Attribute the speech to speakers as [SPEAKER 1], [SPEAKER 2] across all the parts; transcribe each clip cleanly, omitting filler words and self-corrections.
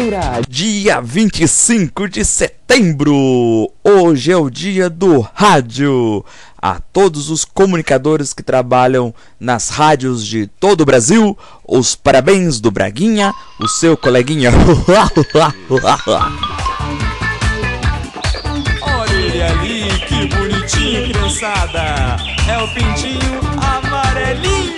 [SPEAKER 1] Segunda-feira, dia 25 de setembro. Hoje é o dia do rádio. A todos os comunicadores que trabalham nas rádios de todo o Brasil, os parabéns do Braguinha, o seu coleguinha.
[SPEAKER 2] Olha ele ali, que bonitinho, criançada. É o pintinho amarelinho.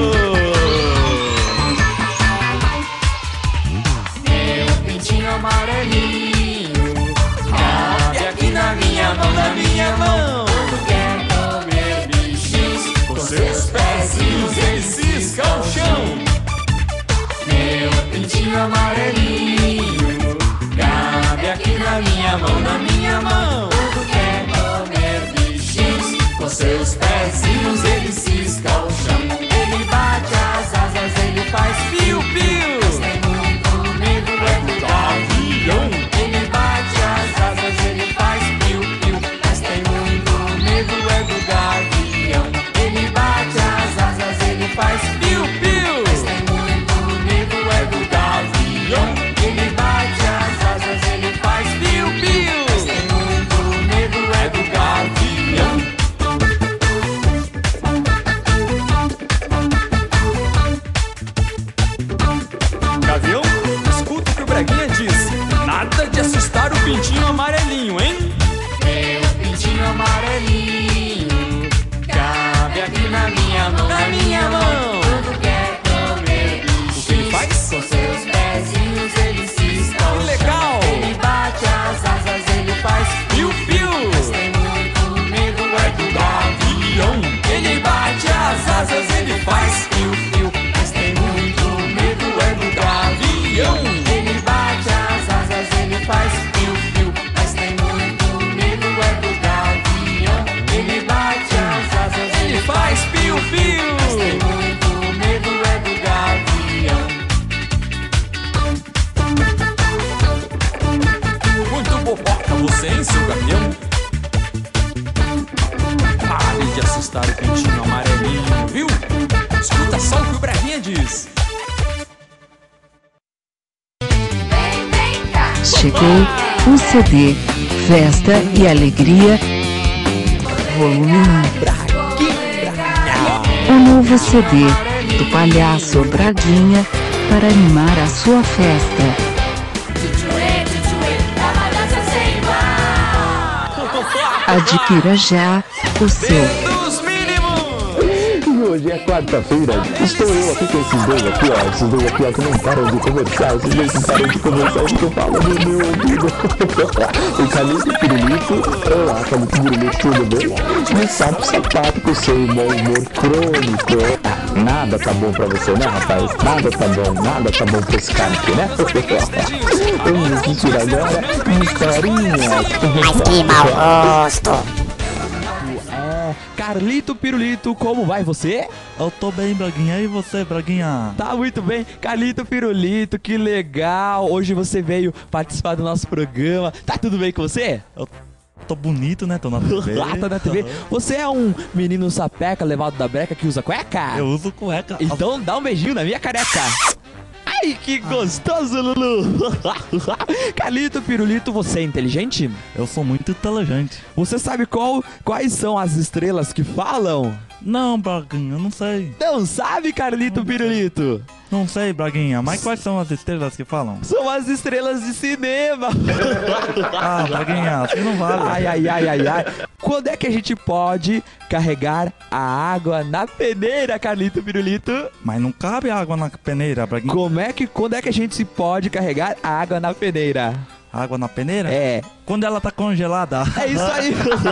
[SPEAKER 2] Amarelinho, cabe aqui na minha mão, na minha mão. Quando quer comer bichos, com seus pezinhos ele cisca ao chão. Meu pintinho amarelinho, cabe aqui na minha mão, na minha mão. Quando quer comer bichos, com seus pezinhos ele cisca ao chão. Ele bate as asas, ele faz piu-piu. Ele bate as asas, ele faz piu-piu, mas tem muito medo é do gavião. Ele bate as asas, ele faz piu-piu, mas tem muito medo é do gavião. Ele bate as asas, ele faz piu-piu, mas tem muito medo é do gavião. Gavião, escuta o que o Braguinha diz. Nada de assustar o pintinho amarelinho, hein? Meu pintinho amarelinho, cabe aqui na minha mão, na minha mão. Quando quer comer bichos, o que ele faz? Com seus pezinhos ele cisca ao chão. Legal! Ele bate as asas, ele faz piu-piu, mas tem muito medo é do gavião. Ele bate as asas, ele faz piu-piu, mas tem muito medo é do gavião. Ele bate as asas, ele faz piu-piu, mas tem muito medo é do gavião. Ele bate as asas, ele faz piu-piu, mas tem muito medo é do gavião. Muito boboca você, hein, seu gavião? Pare de assustar o pintinho amarelinho, viu? Escuta só o que o Braguinha diz.
[SPEAKER 3] Chegou o CD Festa e Alegria Volume 1. O novo CD do Palhaço Braguinha para animar a sua festa. Adquira já o seu.
[SPEAKER 4] Hoje é quarta-feira, estou eu aqui com esses dois aqui, ó. Esses dois aqui, ó, que não param de conversar. Esses dois que param de conversar, o que eu falo no meu ouvido. O Calito Pirulito, olá, Calito Pirulito, tudo bem? E o Sapo Sapato com seu mau humor crônico. Nada tá bom pra você, né, rapaz? Nada tá bom pra esse cara aqui, né? Vamos assistir agora uma historinha.
[SPEAKER 5] Mas que mau gosto!
[SPEAKER 2] Carlito Pirulito, como vai você?
[SPEAKER 6] Eu tô bem, Braguinha. E você, Braguinha?
[SPEAKER 2] Tá muito bem. Carlito Pirulito, que legal. Hoje você veio participar do nosso programa. Tá tudo bem com você?
[SPEAKER 6] Eu tô bonito, né? Tô na TV.
[SPEAKER 2] Tá na TV. Você é um menino sapeca levado da breca que usa cueca?
[SPEAKER 6] Eu uso cueca.
[SPEAKER 2] Então dá um beijinho na minha careca. Ai, que gostoso, Lulu! Carlito Pirulito, você é inteligente?
[SPEAKER 6] Eu sou muito inteligente.
[SPEAKER 2] Você sabe quais são as estrelas que falam?
[SPEAKER 6] Não, Braguinha, eu não sei.
[SPEAKER 2] Não sabe, Carlito Pirulito?
[SPEAKER 6] Não sei, Braguinha, mas quais são as estrelas que falam?
[SPEAKER 2] São as estrelas de cinema.
[SPEAKER 6] Ah, Braguinha, assim não vale.
[SPEAKER 2] Ai. Quando é que a gente pode carregar a água na peneira, Carlito Pirulito?
[SPEAKER 6] Mas não cabe água na peneira, Braguinha.
[SPEAKER 2] Quando é que a gente pode carregar a água na peneira?
[SPEAKER 6] Água na peneira?
[SPEAKER 2] É.
[SPEAKER 6] Quando ela tá congelada.
[SPEAKER 2] É isso aí.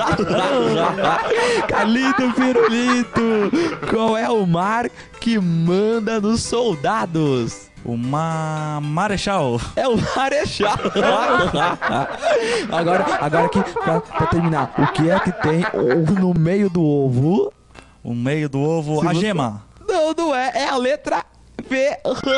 [SPEAKER 2] Carlito Pirulito, qual é o mar que manda nos soldados?
[SPEAKER 6] O Marechal.
[SPEAKER 2] É o Marechal. Agora aqui, pra terminar, o que é que tem no meio do ovo?
[SPEAKER 6] O meio do ovo, a gema.
[SPEAKER 2] Não é. É a letra
[SPEAKER 1] ver.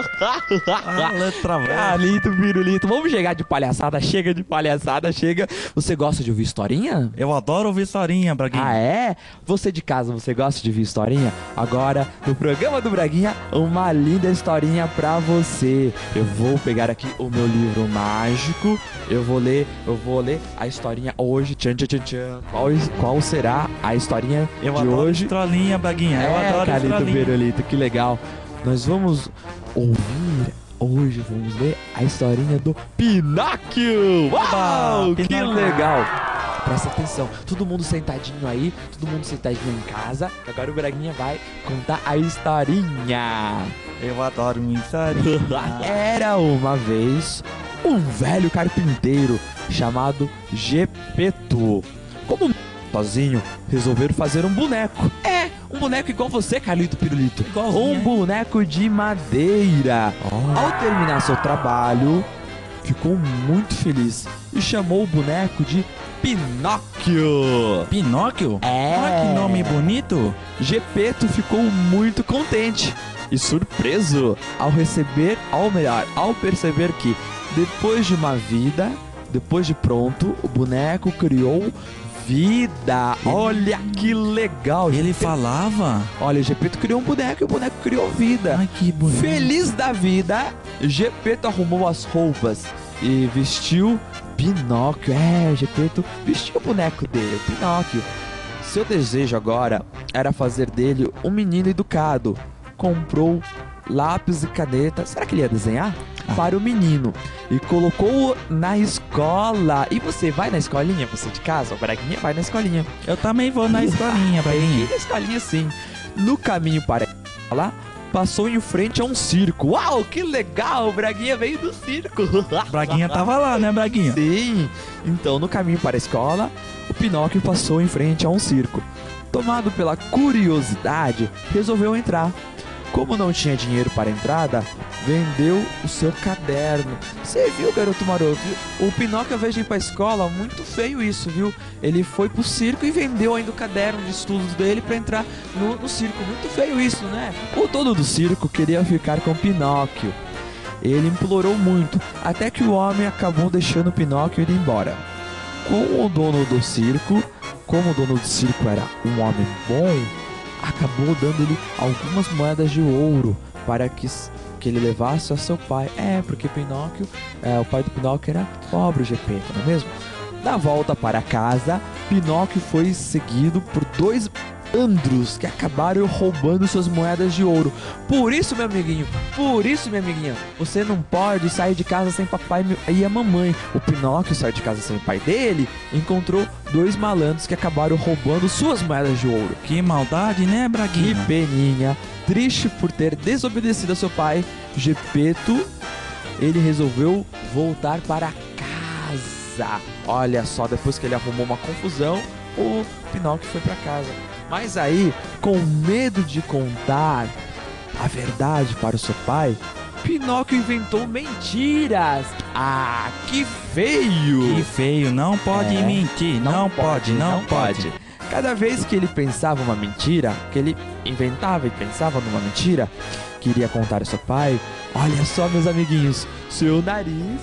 [SPEAKER 6] A letra V.
[SPEAKER 1] Carlito, pirulito. Vamos chegar de palhaçada. Chega de palhaçada, chega. Você gosta de ouvir historinha?
[SPEAKER 6] Eu adoro ouvir historinha, Braguinha.
[SPEAKER 1] Ah, é? Você de casa, você gosta de ouvir historinha? Agora, no programa do Braguinha, uma linda historinha pra você. Eu vou pegar aqui o meu livro mágico. Eu vou ler a historinha hoje. Tchan, tchan, tchan, tchan. Qual será a historinha
[SPEAKER 6] Eu
[SPEAKER 1] de
[SPEAKER 6] adoro
[SPEAKER 1] hoje?
[SPEAKER 6] estrolinha, Braguinha. Eu adoro
[SPEAKER 1] Carlito
[SPEAKER 6] estrolinha.
[SPEAKER 1] Pirulito, que legal. Nós vamos ouvir, hoje vamos ler a historinha do Pinóquio. Uau, que
[SPEAKER 6] Pinóquio.
[SPEAKER 1] legal. Presta atenção, todo mundo sentadinho aí, todo mundo sentadinho em casa. Agora o Braguinha vai contar a historinha.
[SPEAKER 6] Eu adoro uma historinha.
[SPEAKER 1] Era uma vez um velho carpinteiro chamado Gepeto. Como sozinho, resolveram fazer um boneco. Um boneco igual você, Carlito Pirulito.
[SPEAKER 6] Igualzinho,
[SPEAKER 1] Um
[SPEAKER 6] hein?
[SPEAKER 1] boneco de madeira. Ao terminar seu trabalho, ficou muito feliz e chamou o boneco de Pinóquio.
[SPEAKER 6] Pinóquio?
[SPEAKER 1] É.
[SPEAKER 6] Olha que nome bonito.
[SPEAKER 1] Gepeto ficou muito contente e surpreso ao perceber que depois de uma vida, depois de pronto, o boneco criou vida. Olha que legal.
[SPEAKER 6] Ele falava.
[SPEAKER 1] Olha, Gepeto criou um boneco e o boneco criou vida.
[SPEAKER 6] Ai, que bonito.
[SPEAKER 1] Feliz da vida, Gepeto arrumou as roupas e vestiu Pinóquio. Gepeto vestiu o boneco dele, o Pinóquio. Seu desejo agora era fazer dele um menino educado. Comprou lápis e caneta. Será que ele ia desenhar? Para o menino. E colocou-o na escola. E você vai na escolinha? Você de casa? O Braguinha vai na escolinha.
[SPEAKER 6] Eu também vou na escolinha,
[SPEAKER 1] Tem
[SPEAKER 6] Braguinha.
[SPEAKER 1] que ir na escolinha sim. No caminho para a escola, passou em frente a um circo. Uau, que legal! O Braguinha veio do circo.
[SPEAKER 6] Braguinha tava lá, né, Braguinha?
[SPEAKER 1] Sim. Então, no caminho para a escola, o Pinóquio passou em frente a um circo. Tomado pela curiosidade, resolveu entrar. Como não tinha dinheiro para a entrada, vendeu o seu caderno. Você viu, garoto maroto? O Pinóquio, ao invés de ir pra escola, muito feio isso, viu? Ele foi pro circo e vendeu ainda o caderno de estudos dele pra entrar no circo. Muito feio isso, né? O dono do circo queria ficar com o Pinóquio. Ele implorou muito, até que o homem acabou deixando o Pinóquio ir embora. Como o dono do circo era um homem bom, acabou dando-lhe algumas moedas de ouro para que ele levasse ao seu pai. Porque Pinóquio, o pai do Pinóquio era pobre, Gepeto, não é mesmo? Na volta para casa, Pinóquio foi seguido por dois malandros que acabaram roubando suas moedas de ouro. Por isso, meu amiguinho, minha amiguinha, você não pode sair de casa sem papai e a mamãe. O Pinóquio saiu de casa sem o pai dele, encontrou dois malandros que acabaram roubando suas moedas de ouro.
[SPEAKER 6] Que maldade, né,
[SPEAKER 1] Que
[SPEAKER 6] Braguinha?
[SPEAKER 1] peninha. Triste por ter desobedecido a seu pai, Gepeto, ele resolveu voltar para casa. Olha só, depois que ele arrumou uma confusão, o Pinóquio foi para casa. Mas aí, com medo de contar a verdade para o seu pai, Pinóquio inventou mentiras. Que feio!
[SPEAKER 6] Que feio, não pode mentir, não pode.
[SPEAKER 1] Cada vez que ele pensava uma mentira, que ele inventava e pensava numa mentira, que iria contar ao seu pai, olha só, meus amiguinhos, seu nariz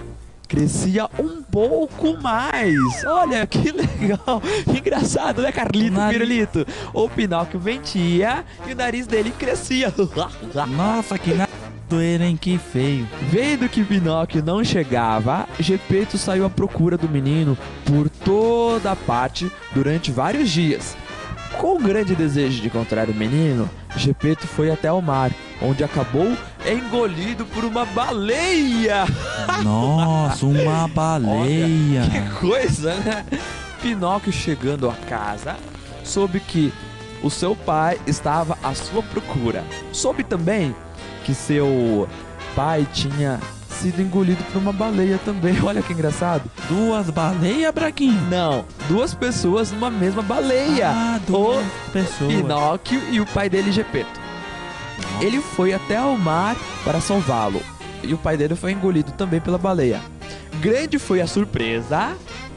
[SPEAKER 1] crescia um pouco mais. Olha que legal, que engraçado, né, Carlito Pirulito? O Pinóquio mentia e o nariz dele crescia.
[SPEAKER 6] Nossa, que nada doer, hein? Que feio.
[SPEAKER 1] Vendo que Pinóquio não chegava, Gepeto saiu à procura do menino por toda parte durante vários dias. Com grande desejo de encontrar o menino, Gepeto foi até o mar, onde acabou engolido por uma baleia.
[SPEAKER 6] Nossa, uma baleia.
[SPEAKER 1] Olha, que coisa, né? Pinóquio, chegando a casa, soube que o seu pai estava à sua procura. Soube também que seu pai tinha sido engolido por uma baleia também. Olha que engraçado.
[SPEAKER 6] Duas baleias, Braguinha?
[SPEAKER 1] Não, duas pessoas numa mesma baleia.
[SPEAKER 6] Duas
[SPEAKER 1] O
[SPEAKER 6] pessoas.
[SPEAKER 1] Pinóquio e o pai dele, Gepeto. Ele foi até ao mar para salvá-lo. E o pai dele foi engolido também pela baleia. Grande foi a surpresa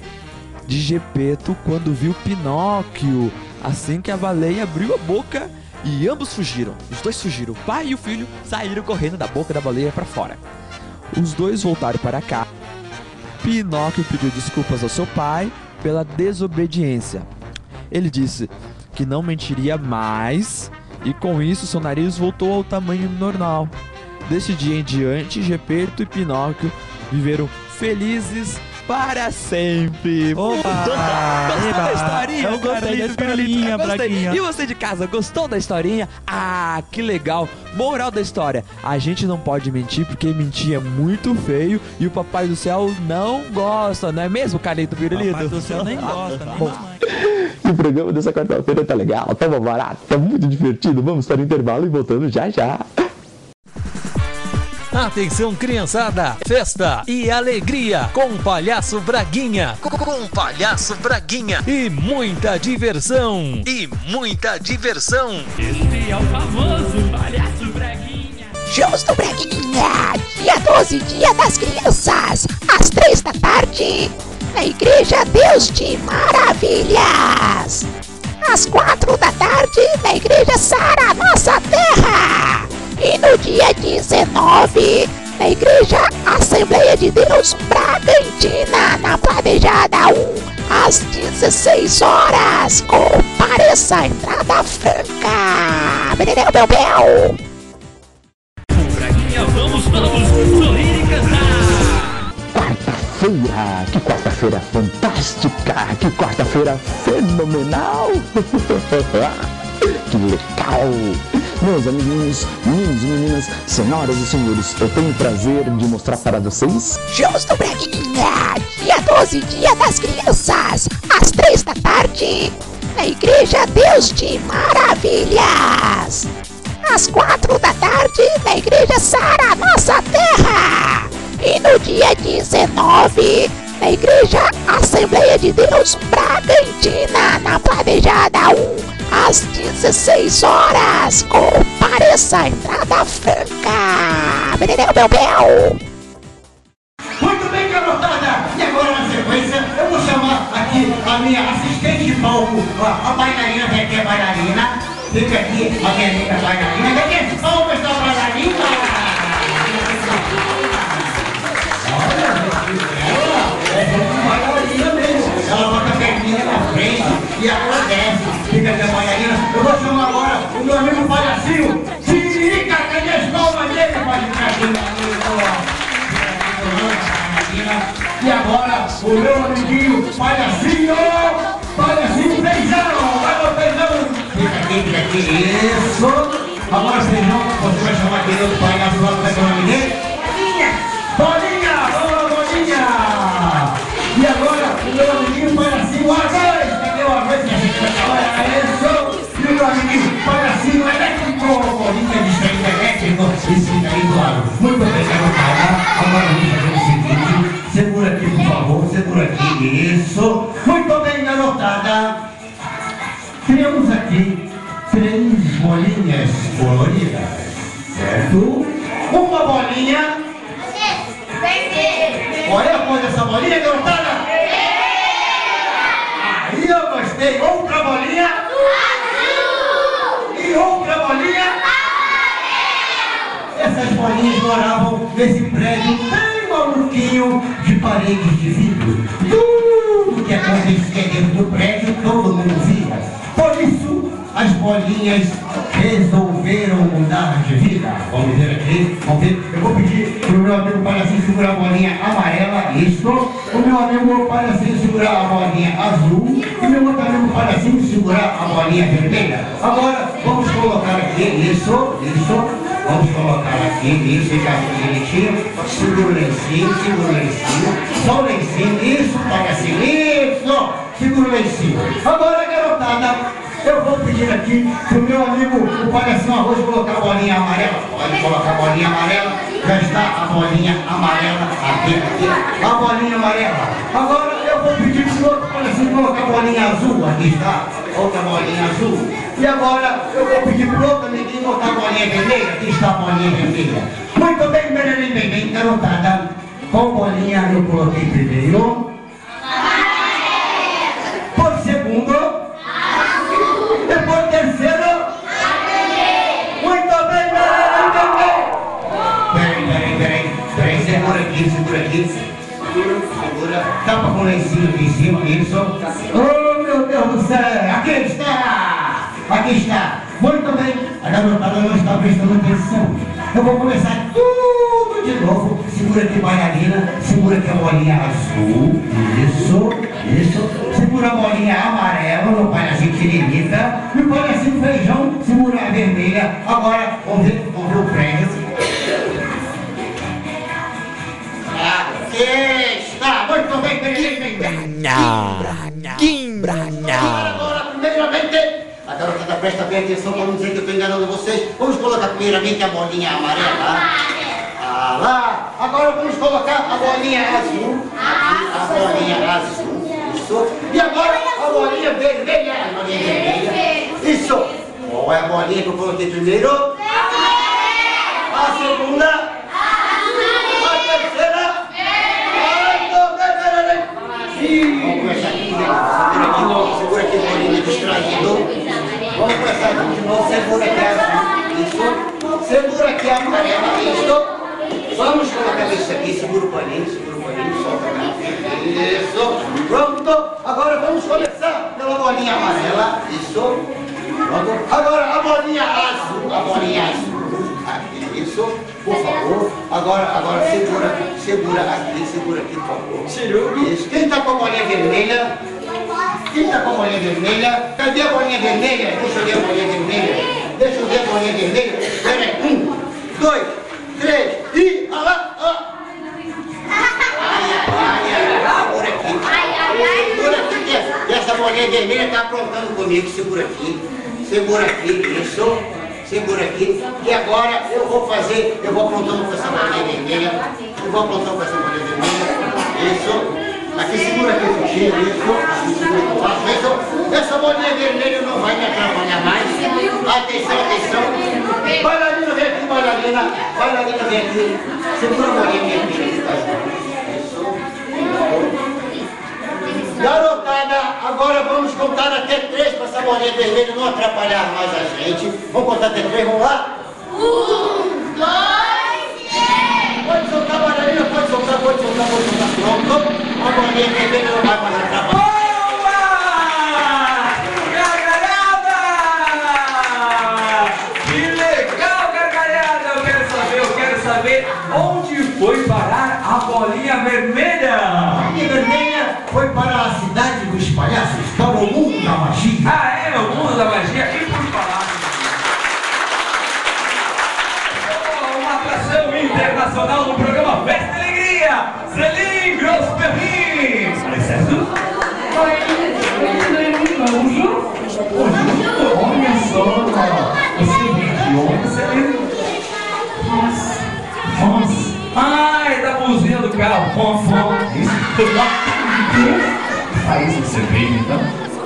[SPEAKER 1] de Gepeto quando viu Pinóquio. Assim que a baleia abriu a boca, E ambos fugiram. Os dois fugiram. O pai e o filho saíram correndo da boca da baleia para fora. Os dois voltaram para cá. Pinóquio pediu desculpas ao seu pai pela desobediência. Ele disse que não mentiria mais e com isso seu nariz voltou ao tamanho normal. Desse dia em diante, Gepeto e Pinóquio viveram felizes para sempre.
[SPEAKER 6] Opa!
[SPEAKER 1] Gostou da historinha?
[SPEAKER 6] Eu gostei da historinha, Braguinha.
[SPEAKER 1] E você de casa, gostou da historinha? Ah, que legal. Moral da história: a gente não pode mentir porque mentir é muito feio e o Papai do Céu não gosta, não é mesmo, Carlito Pirulito?
[SPEAKER 6] Papai do Céu nem gosta, nem
[SPEAKER 1] Bom,
[SPEAKER 4] O programa dessa quarta-feira tá legal, tá barato, tá muito divertido. Vamos para o intervalo e voltando já já.
[SPEAKER 7] Atenção, criançada, festa e alegria com o Palhaço Braguinha. Com o Palhaço Braguinha. E muita diversão. E muita diversão.
[SPEAKER 2] Este é o famoso Palhaço Braguinha.
[SPEAKER 5] Shows do Braguinha, dia 12, Dia das Crianças, às 3 da tarde, na Igreja Deus de Maravilhas. Às 4 da tarde, na Igreja Sara Nossa Terra. E no dia 19, na Igreja Assembleia de Deus Bragantina, na Planejada 1, às 16 horas. Compareça, entrada franca. Bel, bel.
[SPEAKER 2] Braguinha, vamos todos sorrir e cantar.
[SPEAKER 4] Quarta-feira, que quarta-feira fantástica, que quarta-feira fenomenal. Que legal. Meus amiguinhos, meninos e meninas, senhoras e senhores, eu tenho o prazer de mostrar para vocês
[SPEAKER 5] Shows do Braguinha, dia 12, Dia das Crianças, às 3 da tarde, na Igreja Deus de Maravilhas. Às 4 da tarde, na Igreja Sara Nossa Terra. E no dia 19, na Igreja Assembleia de Deus Bragantina, na Planejada 1, às 16 horas. Compareça, entrada franca. Bel, bel.
[SPEAKER 8] Muito bem, garotada! E agora, na sequência, eu vou chamar aqui a minha assistente de palco, a bailarina, que é bailarina. Fica aqui a minha amiga bailarina. Quem é palmas da bailarina? Olha, ela é bailarina mesmo. Ela bota a perninha na frente e agradece. Fica aqui a bailarina. Eu vou chamar agora o meu amigo palhacinho. Tiririca, cadê as palmas dele? Pode ficar aqui. E agora, o meu amiguinho Palhacinho, Palhacinho Feijão, vai no Feijão. Fica aqui, isso. Agora Feijão, você vai chamar aquele outro palhaço lá, vai ter o nome dele? Bolinha, vamos Bolinha. E agora, o meu amiguinho Palhacinho Arroz, cadê o Arroz que a gente vai trabalhar? Isso. E o meu amiguinho Palhacinho Elétrico, Bolinha de sangue elétrico, esse daí do lado. Muito bem, garotada. Agora vamos fazer o seguinte. Segura aqui, por favor, segura aqui, isso. Muito bem, garotada. Temos aqui 3 bolinhas coloridas, certo? Uma bolinha. Olha a cor dessa bolinha, garotada. Aí eu gostei. Outra bolinha. E outra bolinha. Essas bolinhas moravam nesse prédio bem maluquinho de paredes de vidro. Tudo que acontecia dentro do prédio, todo mundo via. Por isso, as bolinhas resolveram mudar de vida. Vamos ver aqui, vamos ver. Eu vou pedir para o meu amigo Palhacinho segurar a bolinha amarela, isso. O meu amigo Palhacinho segurar a bolinha azul. E meu outro amigo Palhacinho segurar a bolinha vermelha. Agora, vamos colocar aqui, isso. Vamos colocar aqui, isso, fica direitinho. Segura o lencinho, só o lencinho, isso, Palhacinho, isso. Segura o lencinho. Agora, garotada, eu vou pedir aqui pro meu amigo, o Palhacinho Arroz, colocar a bolinha amarela. Pode colocar a bolinha amarela. Já está a bolinha amarela aqui. A bolinha amarela. Agora eu vou pedir pro outro Palhacinho colocar a bolinha azul. Aqui está. Outra bolinha azul. E agora eu vou pedir pro outro amiguinho botar a bolinha vermelha. Aqui está a bolinha vermelha. Muito bem, bem, garotada. Qual bolinha eu coloquei primeiro? Por segundo. Depois terceiro. Segura. Tapa com o lencinho aqui em cima, isso. Oh, meu Deus do céu! Aqui está! Aqui está! Muito bem, a garotada não está prestando atenção. Eu vou começar tudo de novo. Segura aqui, bailarina. Segura aqui a bolinha azul. Isso. Segura a bolinha amarela, no palhacinho tiririca. E o palhacinho feijão, segura a vermelha. Agora, vamos ver o prêmio. Aqui está! Muito bem, Agora, primeiramente... A garotada presta bem atenção para não dizer que eu estou enganando vocês. Vamos colocar primeiramente a bolinha amarela. Lá. Agora vamos colocar a bolinha azul. Aqui, a bolinha azul. Isso. E agora a bolinha vermelha. A bolinha vermelha. Isso. Qual é a bolinha que eu coloquei primeiro? A segunda. A terceira. Vamos começar aqui. Segura aqui, bolinha distraído. Vamos começar aqui de novo, segura aqui azul, isso, segura aqui a amarela, isso, vamos colocar isso aqui, segura o paninho, solta aqui, isso, pronto, agora vamos começar pela bolinha amarela, isso, pronto, agora a bolinha azul, aqui, isso, por favor, agora segura aqui, por favor, isso, quem está com a bolinha vermelha? Quem está com a bolinha vermelha? Cadê a bolinha vermelha? Deixa eu ver a bolinha vermelha. Espera aí. 1, 2, 3 e... Olha lá. Segura aqui. E essa bolinha vermelha está aprontando comigo. Segura aqui. Isso. Segura aqui. E agora eu vou aprontando com essa bolinha vermelha. Isso. Aqui segura aqui o cheiro, isso. Essa bolinha vermelha não vai me atrapalhar mais. Atenção. Bailarina, vem aqui, bailarina, vem aqui. Segura a bolinha vermelha. Isso. Garotada, agora vamos contar até 3 para essa bolinha vermelha não atrapalhar mais a gente. Vamos contar até 3, vamos lá? 1, 2, 3. Pode soltar, bailarina, pode soltar. Pronto. A bolinha vermelha não vai mais atrapalhar.
[SPEAKER 2] Gargalhada! Que legal, gargalhada! Eu quero saber onde foi parar a bolinha vermelha.
[SPEAKER 8] A bolinha vermelha foi para a cidade dos palhaços, para o mundo da magia.
[SPEAKER 2] Ah, é? O mundo da magia? E por falar? Uma atração internacional no programa Festa e Alegria. Celine Grosperrin! Certo?
[SPEAKER 8] Olha só, você vê que homem, Celine? Fons.
[SPEAKER 2] Ai, da buzina do carro. Fom.
[SPEAKER 8] Isso.
[SPEAKER 2] Faz o você vem, então?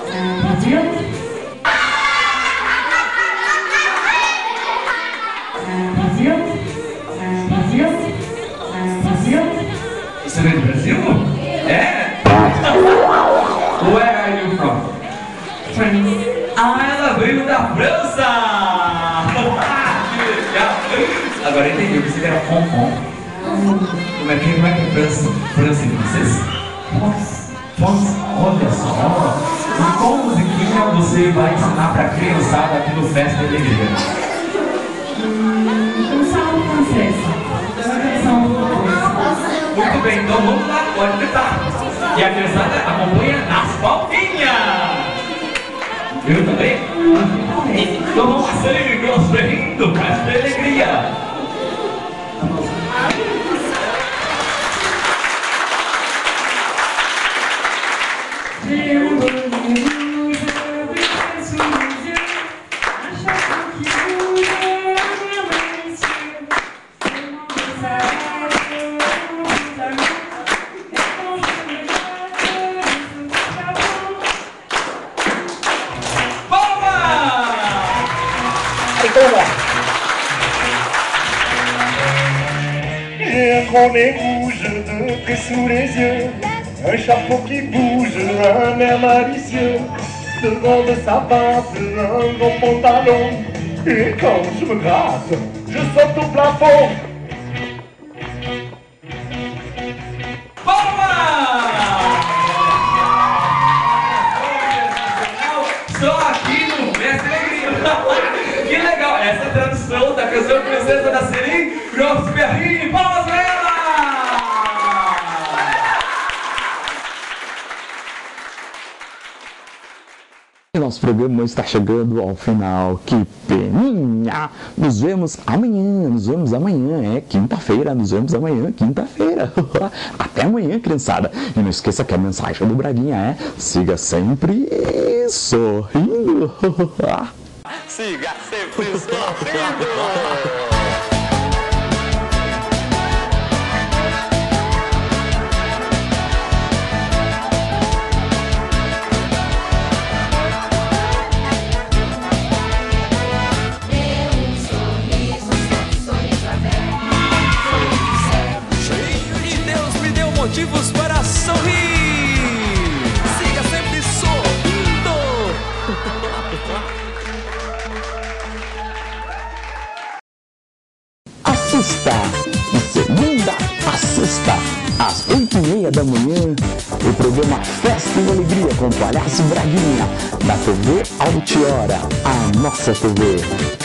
[SPEAKER 2] Você veio do Brasil? É? Where are you from? France. Ah, ela veio da França! Que legal! Agora eu entendi o que você era Fom. Como é que é França em francês?
[SPEAKER 8] Fons. Olha só.
[SPEAKER 2] E qual musiquinha você vai ensinar pra criançada aqui no Festa e Alegria?
[SPEAKER 9] Um salve francês.
[SPEAKER 2] Muito bem, então vamos lá, pode tentar. E a criançada acompanha nas palminhas. Eu também? Então vamos a Celine Grosperrin do Festa e Alegria.
[SPEAKER 10] Mon nez rouge de près sous les yeux, un chapeau qui bouge, un air malicieux, devant de sa barbe, un gros pantalon, et quand je me gratte, je saute au plafond.
[SPEAKER 2] Vamos! beleza da Serim, nosso Ferrinho, palmas pra ela!
[SPEAKER 4] Nosso programa está chegando ao final. Que peninha! Nos vemos amanhã. É quinta-feira, nos vemos amanhã, quinta-feira. Até amanhã, criançada. E não esqueça que a mensagem do Braguinha é: siga sempre sorrindo.
[SPEAKER 10] Siga sempre sorrindo.
[SPEAKER 2] Motivos para sorrir. Siga sempre sorrindo.
[SPEAKER 4] Assista de segunda a sexta às 8h30 da manhã o programa Festa e Alegria com o Palhaço Braguinha da TV Altiora, a nossa TV.